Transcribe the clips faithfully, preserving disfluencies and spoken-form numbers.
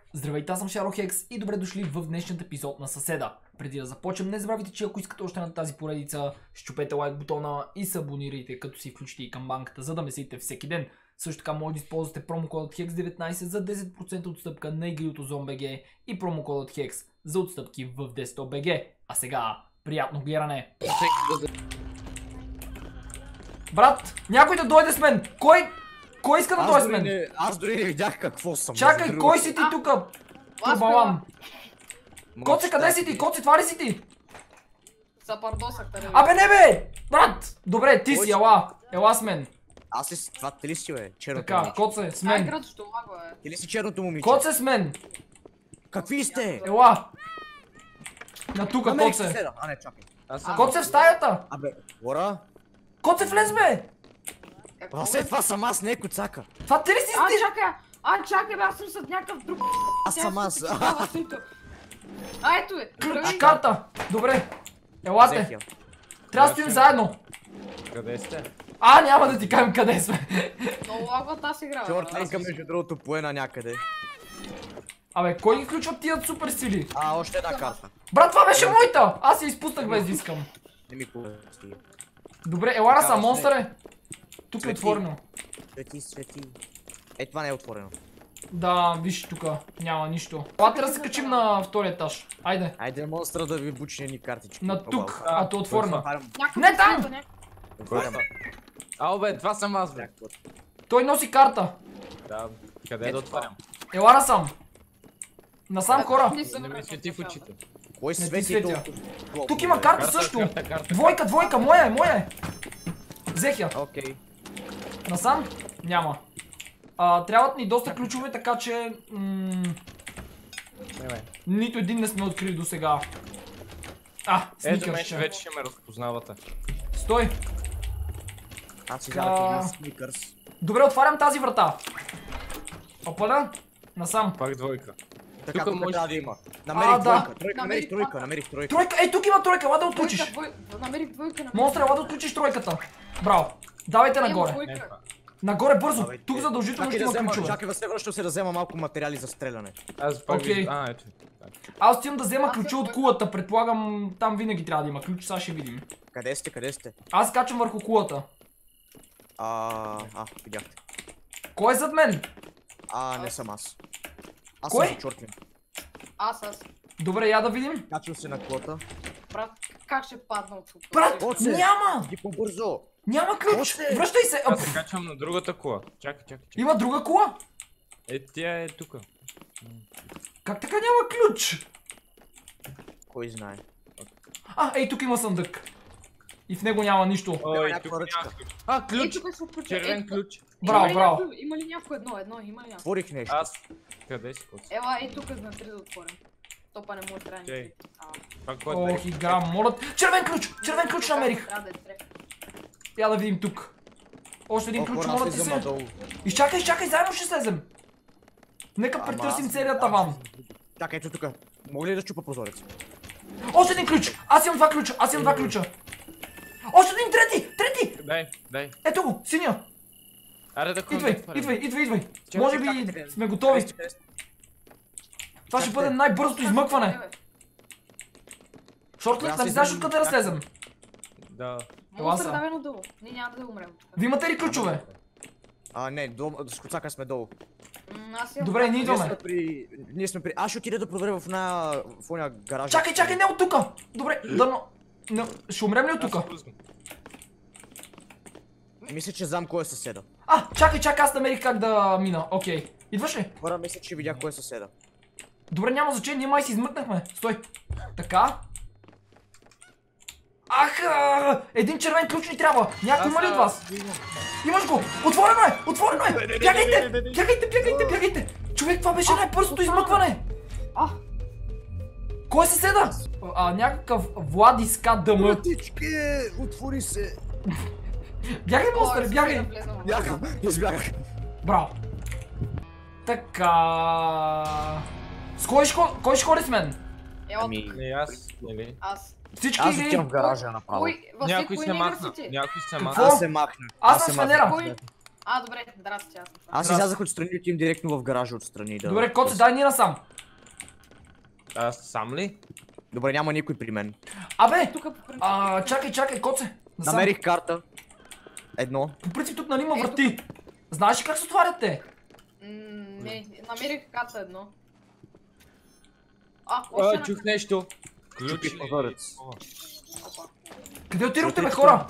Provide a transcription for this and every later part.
Здравейте, аз съм Шаро-Хекс и добре дошли в днешният епизод на Съседа. Преди да започнем, не забравяйте, че ако искате още на тази поредица, щупете лайк бутона и се абонирайте, като си включите и камбанката, за да ме следите всеки ден. Също така може да използвате промокодът хекс деветнайсет за десет процента отстъпка на игри от Ozon.bg и промокодът хекс за отстъпки в десет точка би джи. А сега, приятно гледане! Брат, някой да дойде с мен! Кой? Кой иска да дойде с мен? Не, аз дори не видях какво съм. Чакай, кой си ти тука? Турбалан. Коце, къде си ти? Коце, това ли си ти? Запардосах те. Абе не бе! Брат! Добре, ти си, ела. Ела с мен. Аз си, това ти ли си бе? Черното Така, момиче. Коце, с Ай, мен. град, що лага, бе. Ти ли си черното момиче? Коце с мен. Какви сте? Ела. На тука, Намерих Коце. съседа. А не, чакай. Коце в стаята. Абе, хора. Коце, влез бе. А след това съм аз, не е коцака. Това ти ли си А, ти? чакай! А, чакай, бе, аз съм с някакъв друг. Аз съм аз. А, ето е. Ключ, карта. Добре. Елате. Взех я. Трябва да стоим заедно. Къде сте? А, няма да ти кажем къде сме. Много лагва тази игра. Чортлинка между другото поена някъде. Абе, кой ги включва тия супер сили? А, още една карта. Брат, това беше моята. Аз я изпуснах без да искам. Не ми пусти. Добре, ела са, Така, монстър е. Тук е Свети. отворено. Свети, свети. Е, това не е отворено. Да, виж тука, няма нищо. Елате да се качим на втория етаж. Айде. Айде монстра да ви бучи ни картички. На тук, а то е отворено. Отварям. Не там! Отварям. Ало бе, това съм аз бе. Той носи карта. Да, къде да отварям? Ела насам. Насам хора. Не ми свети в очите. Кой Не ти свети светя. толкова? Тук има карта Карта, също. карта, карта. Двойка, двойка, моя е, моя е. Взех я. Окей. Насам? Няма. А, трябват ни доста ключове, така че... м, Нито един не сме открили до сега. А, Ето мен сникърс. вече ще ме разпознавате. Стой. Аз си Така. дадох един сникърс. Добре, отварям тази врата. Опаля. Насам. Пак двойка. Така, Тук тук може- трябва да има. А, Намерих да. двойка. Тройка, Намерих намерих тройка, намерих тройка. Тройка, ей тук има тройка, ела да отключиш. Двойка, двойка. Намерих двойка на. Монстър, ела да отключиш тройката. Браво. Давайте нагоре. Не, това. Нагоре бързо. Абе, Тук те- задължително Чакай ще да има взема, ключове. чакай да се връщам се да взема малко материали за стреляне. Аз пак Окей. виждам. А, ето. Так. Аз отивам да взема Аз ключа съм от кулата. Предполагам, там винаги трябва да има ключ. Сега ще видим. Къде сте, къде сте? Аз качвам върху кулата. А, а, видяхте. Кой е зад мен? А, не съм аз. Аз Кой? съм за Чортлин. Аз, аз. Добре, я да видим. Качвам се на колата. Брат, как ще падна от тук? Брат, Оце! няма! Ги по-бързо! Няма ключ! Още! Връщай се! Аз Ап, се качвам на другата кола. Чакай, чакай, чакай. Има друга кола? Е, тя е тука. Как така няма ключ? Кой знае? А, ей, тук има съндък. И в него няма нищо. Ой, някаква тук ръчка. няма ключ. А, Ей, ключ! тук се отключва. Червен Ей, ключ. Браво, има ли браво. някой- Има ли някой едно, едно, има ли някой? Отворих нещо. Аз. Къде си, коц? Ела, ей, тук знатри да отворим. То па не може да трябва Окей. никакви. А, Пак кой Ох, игра, моля. Червен ключ! Червен ключ намерих! трябва да е трек. Я да видим тук. Още един О, ключ, хора, моля аз ти слизам се. надолу. Изчакай, изчакай, заедно ще слезем. Нека Ама претърсим аз- целият аз- таван. Чакай, ето тук. Мога ли да чупа прозорец? Още един ключ! Аз имам два ключа, аз имам два ключа. Още един трети! Трети! Дай, дай. Ето го, синя! Аре да ходим. Идвай, да отваряме. идвай, идвай, идвай. Чакай, Може чакай, би чакай. сме готови. Къде сте, къде сте? Това ще чакай. бъде най-бързото измъкване. Шортлет, Аз нали си знаеш знам- откъде да слезем? Да. Монстър са. давай надолу. Ние няма да умрем. Ви имате ли ключове? А, не, долу- с коцака сме долу. М, Аз имам. Добре, ние Ние идваме. сме при... Ние сме при... Аз ще отида да проверя в една... в оня гаража. Чакай, чакай, не от тука! Добре, да но... но- Ще умрем ли от Аз тука? се пускам. Мисля, че знам кой е съседа. А, чакай, чакай, аз намерих как да мина. Окей. Идваш ли? Хора, мисля, че видях кой е съседа. Добре, няма значение, ние май си измъкнахме. Стой. Така. Ах, а, един червен ключ ни трябва. Някой има ли от вас? Имаш го! Отворено е! Отворено е! Бягайте! Бягайте, бягайте, бягайте! Човек, това беше най-бързото измъкване! А, Кой е съседа? А, някакъв Владис КДМ. Братички, отвори се! Бягай, монстър, ой, бягай! да влезем в Бягам, избягах. Браво! Така... С кой ще, хо- кой ще ходи с мен? Ела, Ами, тук. Не, аз, нали? Аз. Всички аз или... отивам в гаража направо. Кой? Васил, Някой кой се не махна. играците? Някой се Какво? махна. Аз се махнах. Аз съм се с фенера. махнах. Кой? А, добре, здрасти, аз съм това. Аз излязах отстрани и отивам директно в гаража отстрани да... Добре, Коце, дай ни насам. Аз сам ли? Добре, няма никой при мен. Абе, Тук по принцип. а, чакай, чакай, Коце. Насам. Намерих карта. Едно. По принцип тук нали има Ето. врати. Знаеш ли как се отварят те? М, Не, намерих карта едно. А, А, още една чух нещо. Ключ Чупих ли? прозорец. О, карта. Къде отидохте, бе, Отидохте. хора?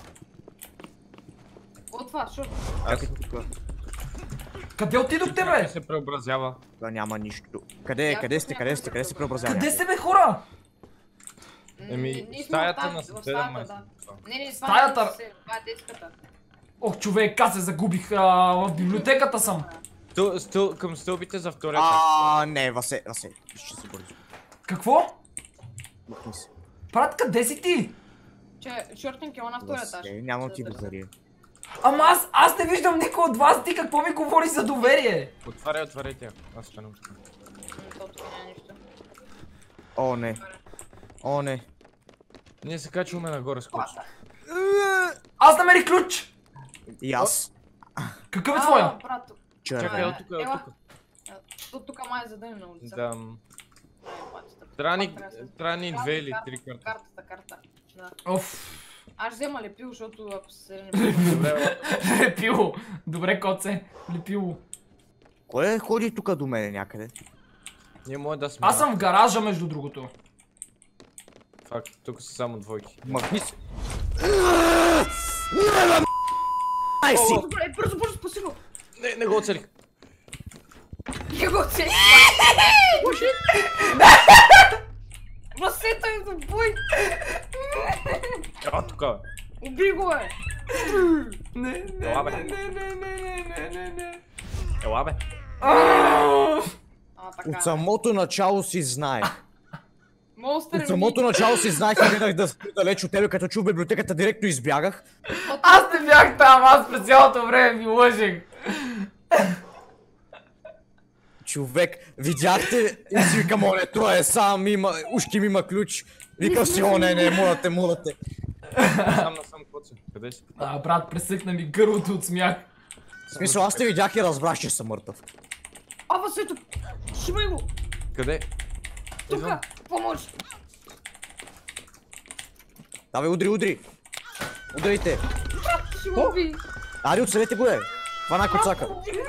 От това, шо? Чакай тук. Къде отидохте, Някой бе? се преобразява. Тук няма нищо. Къде, Я- къде сте, къде сте, къде се преобразява? Къде сте, бе, хора? Еми, Ние сме стаята в тази- на в съседа стаята, май. да. Не, не, това Стаята. не е съседа, това е детската. Ох, човек, аз се загубих. А, в библиотеката съм. Стъл, стъл, към стълбите за втория етаж. А, не, Васе, Васе. Ще се бързо. Какво? Махни се. Брат, къде си ти? Че, шортинг е на втория етаж. Васе, нямам ти доверие. Ама аз, аз не виждам никой от вас. Ти какво ми говори за доверие? Отваряй, отваряй тя. Аз ще не М, То тук няма нищо. О, не. О, не. Ние се качваме нагоре с ключ. Класа. Аз намерих ключ. И аз. Какъв е А, твоя? брат, Черен. Чакай, от тук, Ела. от тук. то тук май е задънем на улица. Да. Ай, бачета. Трябва ни, Пак трябва да се- трябва ни две или три карти. Картата, карта. Да. Оф. Аз взема лепил, защото ако се не Добре, Лепило. Добре, Коце. Лепило. Кой ходи тук до мене някъде? ние може да сме. Аз съм в гаража, между другото. Факт, тук са само двойки. Махни се. Ай си! О, добре, бързо, бързо, спаси го! Не, не го оцелих. Не го цели! Васето е в бой! А, тук бе. Убий го, бе! Не, не, Ела, бе. не, не, не, не, не, не, не. Ела бе. Ау! А, така. От самото начало си знае. Монстър От самото начало си знаех и гледах да спи далеч от тебе, като чух библиотеката, директно избягах. Аз не бях там, аз през цялото време ви лъжех. Човек, видяхте и си викам, оле, той е сам, има, ушки ми има ключ. Викам си, о, не, не, мулате, мулате. Сам на сам коце. Къде си? А, брат, пресъкна ми гърлото от смях. В смисъл, аз те видях и разбрах, че съм мъртъв. А, Васето! Шибай го! Къде? Идвам. Тука! Помощ! Давай, удри, удри. Удрите. Ще го уби! Ари, оцелете го, е. Хвана коцака.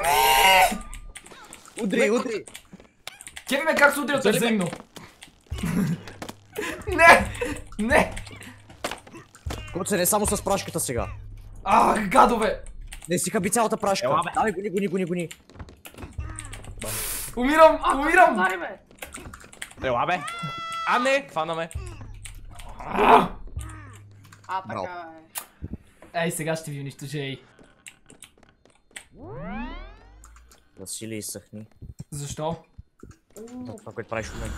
Удри, удри. Кеви ме как се удрят Цели ме. взаимно. Не! Не! Коце, не само с прашката сега. А, гадове! Не си хаби цялата прашка. Ела, бе. Давай, гони, гони, гони, гони. Умирам, А, умирам! удари, бе! Ела бе. А не, хвана ме. А! А, Браво. така, бе. Ей, сега ще ви унищожа, ей. Василий, изсъхни. Защо? За това, което правиш в момента.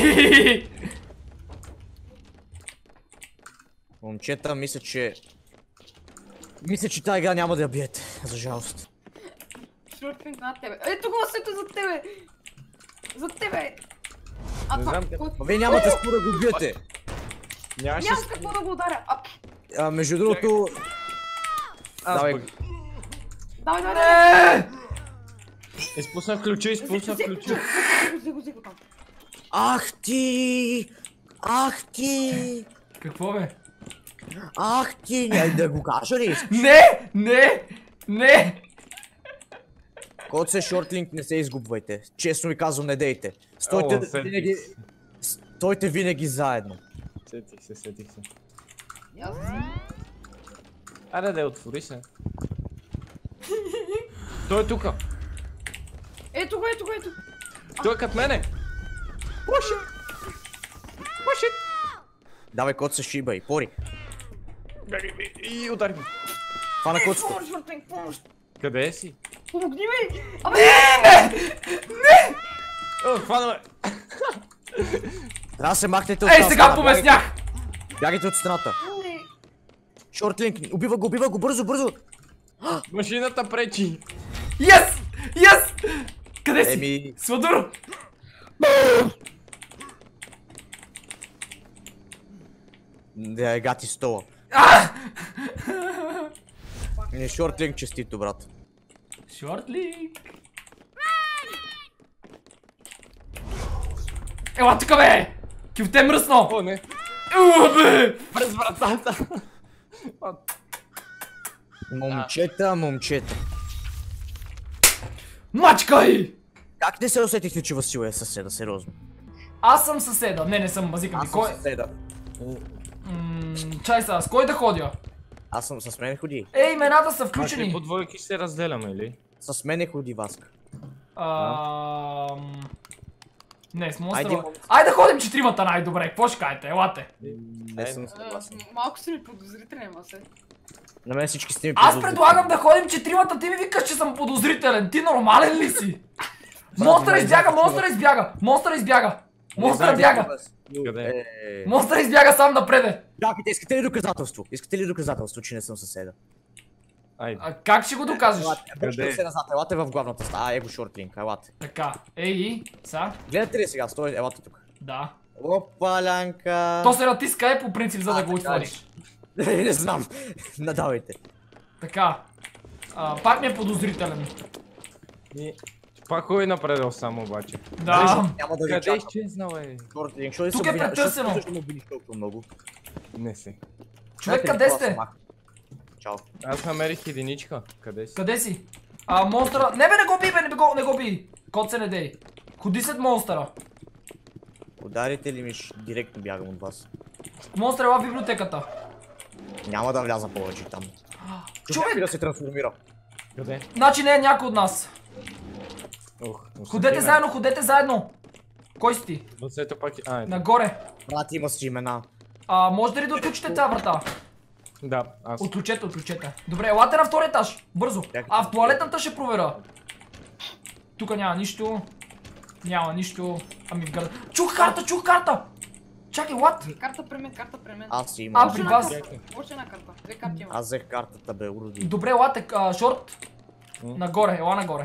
Момчета, мисля, че... Мисля, че тази игра няма да я биете, за жалост. Шортинг над тебе. Ето го, Васето, зад тебе! Зад тебе! А, Не това, знам, кой? Ма вие нямате спора да го биете. Нямаше Нямам с... какво да го ударя! А, А, между другото... Аз Давай. пък. давай, давай, давай! Не! Изпуснах ключа, изпуснах Взе- ключа. взе- взе го, взе го там. Ах ти! Ах ти! Какво бе? Ах ти! Няма да го кажа ли? Не! Не! Не! Код се шортлинг, не се изгубвайте. Честно ви казвам, не дейте. Стойте О, сетих винаги... се. Стойте винаги заедно. Сетих се, сетих се. Аз Аре да я отвори се. Той е тука. Ето го, ето го, ето. Той е като мене. Пуши. Пуши. Давай, код се шибай, пори. И удари ме. Хвана кодцата. Помощ, Шортинг, помощ! Къде си? Помогни ми! Абе, О, хвана ме. Трябва да се махнете от Ей, тази сега страна. помеснях! Бягайте от страната. не. Шортлинг, убива го, убива го, бързо, бързо. Машината пречи. Йес! Йес! Къде си? Еми... Сладур! Да е гати стола. Не, шортлинг честито, брат. Шортлик. Ела тука, бе! Кюфте мръсно! О, не. Уа, бе! През вратата. Момчета, момчета. Мачкай! Как не се усетихте, че Васил е съседа, сериозно? Аз съм съседа. Не, не съм, базикам. Аз Кой? съм съседа. М, Чай сега, с кой да ходя? Аз съм с мене ходи. Ей, имената са Значи включени. по двойки ще се разделяме, или? С мене ходи Васка. Ам... Не, с Айде, монстра. момче. Айде да ходим четиримата най-добре. Какво ще кажете? Елате. Не съм съгласен. А, Малко си ми подозрителен, ма се. На мен всички сте ми Аз подозрителни. предлагам да ходим четиримата, ти ми викаш, че съм подозрителен. Ти нормален ли си? Монстър не избяга, знам, монстър избяга, монстър избяга. Монстър знам, бяга. Къде? Е, Монстър избяга сам напреде. Чакайте, искате ли доказателство? Искате ли доказателство, че не съм съседа? Айде. А как ще го докажеш? Елате, връщам се назад, елате в главната стая. А, его шортлинг, елате. Така, ей, са, Гледате ли сега? Стой, елате тук. да. Опалянка. То се натиска е по принцип, за да А, го така ли? отвориш. Не знам. Надавайте. Така. А, пак ми е подозрителен. И... Пак ходи напредъл само обаче. Да. Няма да ви Къде чакам. изчезнал, е? Шортлинг, що ли Тук се е обвиня- претърсено. Що ще ме обвиниш толкова много? Не си. Човек, Знаете ли къде какво сте? съм, а? Чао. Аз намерих единичка. Къде си? Къде си? А, монстъра... Не бе, не го би, бе, не го, не го би. Кот се не дей. Ходи след монстъра. Ударите ли ми, ще директно бягам от вас. Монстър ела в библиотеката. Няма да вляза повече там. Човек! Човек да се трансформира. Къде? Значи не е някой от нас. Ох, Ходете заедно, ходете заедно. Кой си ти? Доцето пак е... А, ето. Нагоре. Брат, има си имена. А, можете ли да отключите тази врата? Да, аз. Отключете, отключете. Добре, елате на втори етаж. Бързо. А в туалетната ще проверя. Тук няма нищо. Няма нищо. Ами в града. Чух карта, чух карта! Чакай, what? Карта при мен, карта при мен. Аз си А, имам. при Още вас. една карта. Още една карта. Две карти има. Аз взех картата, бе, уроди. Добре, елате, а, шорт. М? Нагоре, ела нагоре.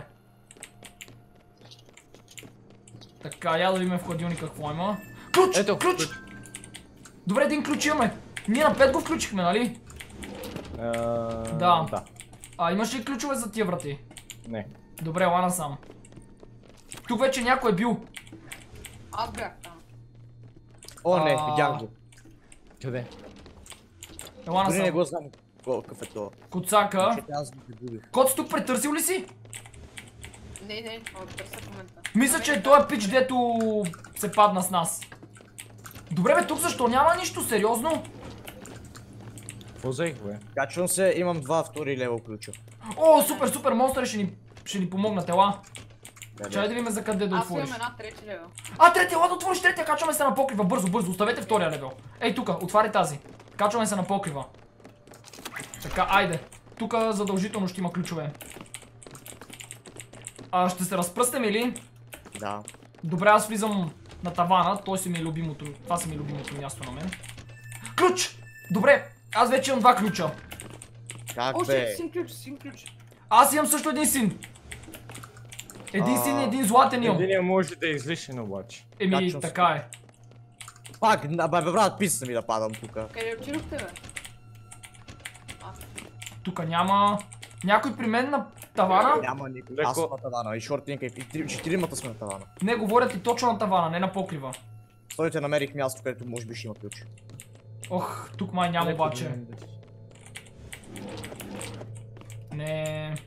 Така, я да видим в хладилника какво има. Ключ! Ето, ключ! ключ. Добре, един ключ имаме. Ние на пет го включихме, нали? А, Да. Да. А, имаш ли ключове за тия врати? Не. Добре, ела насам. Тук вече някой е бил. Аз бях там. О, не, А. видях го. Къде? Ела Дори не насам. го знам какъв е това. Коцака. Че аз го загубих. Кот си тук претърсил ли си? Не, не, това търся в момента. Мисля, че е този пич, дето се падна с нас. Добре бе, тук защо няма нищо сериозно? Какво взех, бе? Качвам се, имам два втори левел ключа. О, супер, супер, монстър ще ни, ще ни помогнат, ела. Къде? Чай да видим за къде да Аз отвориш. имам една трети левел. А, третия, ела да отвориш третия, качваме се на покрива, бързо, бързо, оставете втория левел. Ей, тука, отваряй тази. Качваме се на покрива. Така, айде. Тука задължително ще има ключове. А, ще се разпръснем или? Да. Добре, аз влизам на тавана, той си ми е любимото, това си ми е любимото място на мен. Ключ! Добре, аз вече имам два ключа. Как Още бе? син ключ, син ключ. Аз имам също един син. Един А. син и един златен имам. Единия може да е излишен обаче. Еми, Качвам се. така е. Пак, на- бе, бе, брат, писа ми да падам тука. Къде отидохте, бе? А, Тука няма... Някой при мен на тавана? Няма никой. Леко. Аз съм на тавана и шортлинка и три- четиримата сме на тавана. Не, говорят и точно на тавана, не на покрива. Стойте, намерих място, където може би ще има ключ. Ох, тук май няма Леко обаче. да ме дадеш. Не.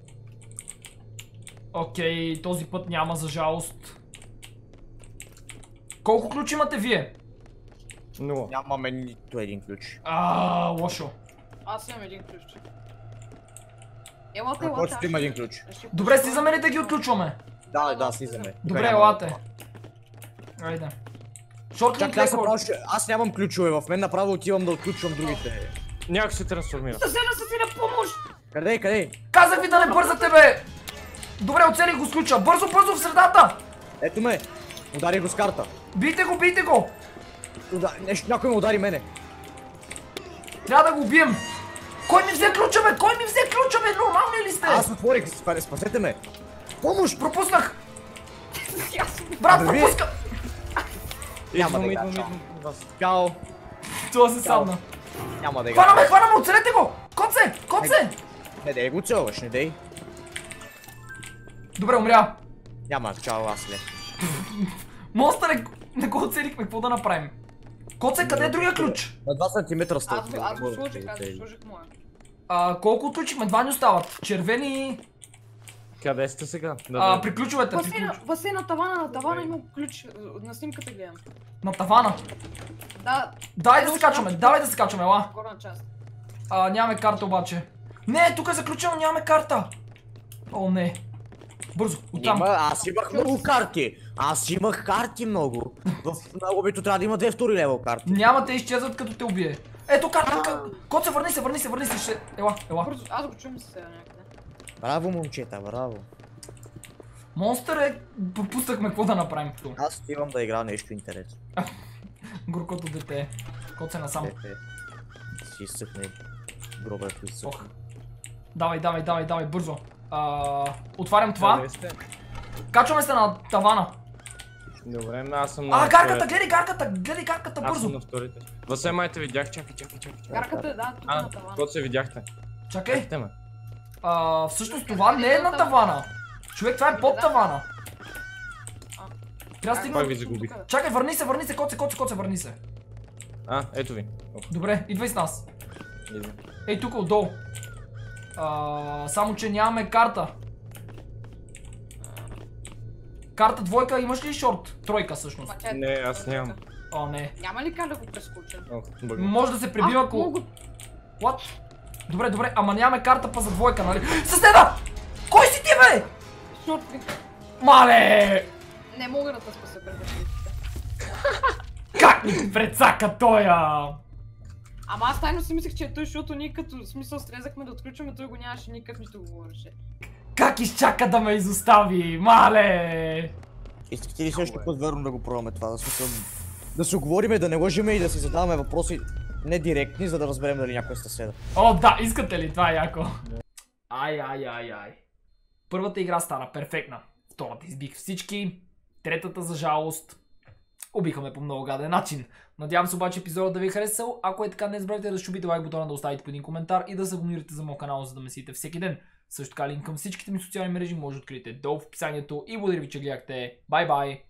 Окей, този път няма за жалост. Колко ключ имате вие? Нула. Нямаме нито един ключ. А, лошо. аз имам един ключ. Елате, На елате. който има един ключ. аз ще- Добре, слизаме ли да ги отключваме? Да, да, слизаме. Добре, Тука няма елате. това. Айде. Шортлинг Чакай, аз, леко. направо ще... аз нямам ключове, в мен направо отивам да отключвам другите. Някой се трансформира. Съседа са ти на помощ! Къде, къде? Казах ви да не бързате, бе! Добре, оцелих го с ключа. Бързо, бързо в средата! Ето ме! Удари го с карта. Бийте го, бийте го! Уда... Нещо, някой ме удари мене. Трябва да го убием! Кой ми взе ключа, бе? Кой ми взе ключа, бе? Нормални ли сте? Аз отворих, спа- спасете ме. Помощ! Пропуснах! Аз Брат, Абе, вие- пропуска! Няма да Идвам, играя, идвам, чао. идвам към вас. Чао. Това се садна. Няма да играя. Хвана ме, хвана ме, оцелете го! Коце, коце! Не дей го целваш, не дей. Добре, умря. Няма, чао, аз ле. Монстър, не, не го оцелихме, какво да направим? Коце, къде е другия ключ? На два сантиметра сте. Аз го, аз го сложих, аз го сложих моя. А, колко отключихме? Два ни остават. Червени... Къде сте сега? Да, А, да. при ключовете, при Басейна, ключ... басейн на тавана, на тавана има ключ. На снимката гледам. На тавана. Да. Давай да се качваме, давай да се качваме, ела. Горна част. А, нямаме карта обаче. Не, тук е заключено, нямаме карта. О, не. Бързо, оттам. Има, аз имах много карти. Аз имах карти много. В на лобито трябва да има две втори левел карти. Няма те изчезват като те убие. Ето карта, кот се върни се, върни се, върни се, ще... Ела, ела. Бързо, аз го чувам сега някъде. Браво, момчета, браво. Монстър е... Пропуснахме какво да направим тук. Аз отивам да игра нещо интересно. Горкото дете. Кот се насам. Дете, си изсъхне гробът и изсъхне. Ох. Давай, давай, давай, давай, бързо. А, отварям това. Къде сте? Качваме се на тавана. Добре, аз съм на... А, гарката, гледай гарката, гледай гарката, Аз съм бързо. на вторите. Васе, майте видях, чакай, чакай, чакай. чакай. Гарката е, да, тук А, на тавана. кот се видяхте. Чакай. Ехте ме. А, всъщност това не е на тавана. Човек, това е под тавана. Трябва да Кой ви стигна... загуби? Чакай, върни се, върни се, кот се, кот се, кот се, върни се. А, ето ви. Ох, Добре, идвай с нас. идва. Ей, тук отдолу. А, само, че нямаме карта. Карта двойка, имаш ли шорт? Тройка всъщност. Мачете. Не, аз нямам. О, не. Няма ли как да го прескочим? Ох, бъг. Може да се пребива, А, ако... мога. What? Добре, добре, ама нямаме карта па за двойка, нали? Съседа! Кой си ти, бе? Шорт. Мале! Не мога да те спася пред дъщерите. Как ми прецака тоя? Ама аз тайно си мислех, че е той, защото ние като смисъл срезахме да отключваме, той го нямаше никак, нито го говореше. Как изчака да ме изостави? Мале! Искате ли също път верно да го пробваме това? Да, смисъл, да се оговориме, да не лъжиме и да си задаваме въпроси не директни, за да разберем дали някой е съседа. О, да, искате ли? Това е яко. Ай, ай, ай, ай. Първата игра стана перфектна. Втората избих всички. Третата, за жалост, убиха ме по много гаден начин. Надявам се обаче епизодът да ви е харесал. Ако е така, не забравяйте да щупите лайк бутона, да оставите по един коментар и да се абонирате за моят канал, за да ме следите всеки ден. Също така линк към всичките ми социални мрежи може да откриете долу в описанието и благодаря ви, че гледахте. Бай-бай!